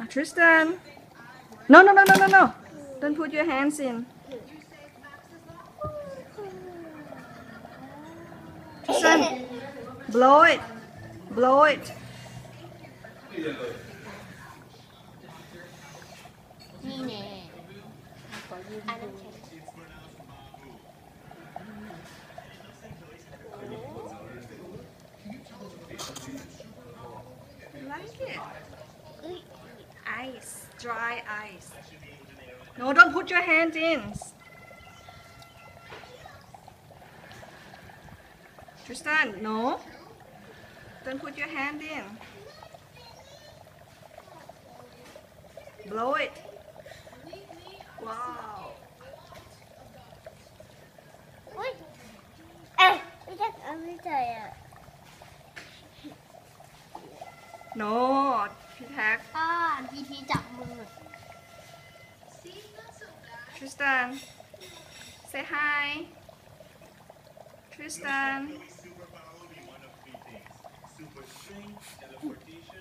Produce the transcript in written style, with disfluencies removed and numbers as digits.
Tristan. No, no, no, no, no, no. Don't put your hands in. Tristan, blow it. Blow it. นี่แน่ขอยืมดู Like it. Ice. Dry ice. No, don't put your hand in. Tristan, no. Don't put your hand in. Blow it. Wow. อุ้ยเอ๊ะไม่ใช่ไม่ใช่อ่ะ No. พี่แท็กพีทีจับมือ Tristan. Say hi. Tristan. Super strength, teleportation,